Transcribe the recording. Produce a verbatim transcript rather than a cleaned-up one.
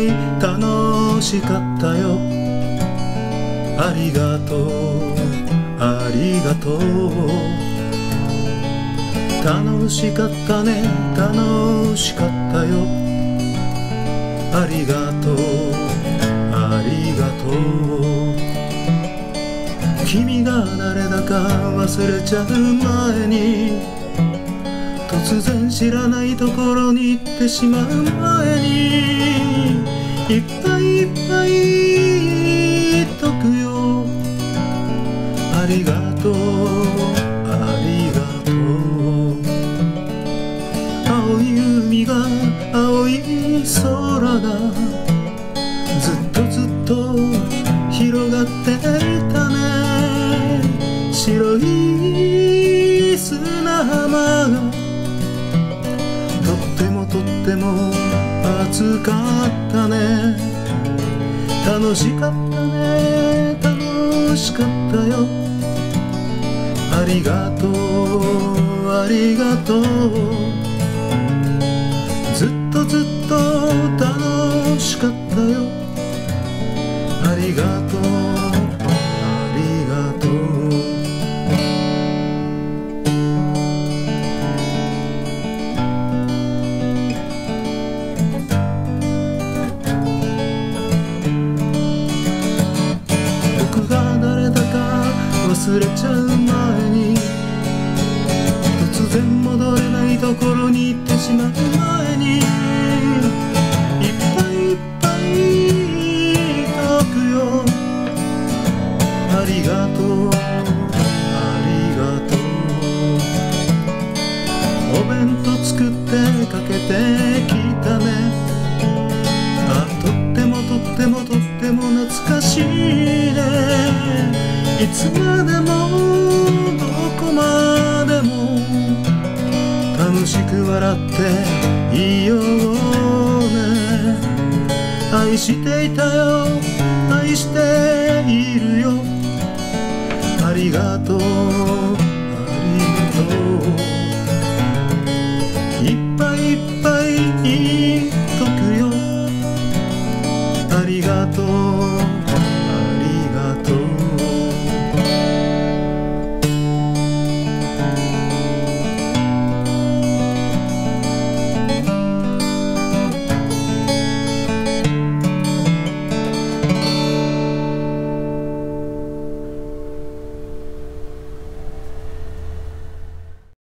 に楽しかったよ。ありがとうありがとう。楽しかったね楽しかったよ。ありがとうありがとう。君が誰だか忘れちゃう前に、突然知らないところに行ってしまう前に、いっぱいいっぱい言っとくよ。ありがとうありがとう。青い海が青い空がずっとずっと広がっていたね。白い砂浜がとってもとっても暑かったね。楽しかったね楽しかったよ。ありがとうありがとう。ずっとずっと楽しかったよ。ありがとうありがとう。僕が誰だか忘れちゃう前に、突然戻れないところに行ってしまう前に、いっぱいいっぱい言っとくよ。ありがとうありがとう。お弁当作ってかけてきたね。あ、とってもとってもとっても懐かしいね。いつまでもどこまでも楽しく笑っていようね。愛していたよ愛しているよ。ありがと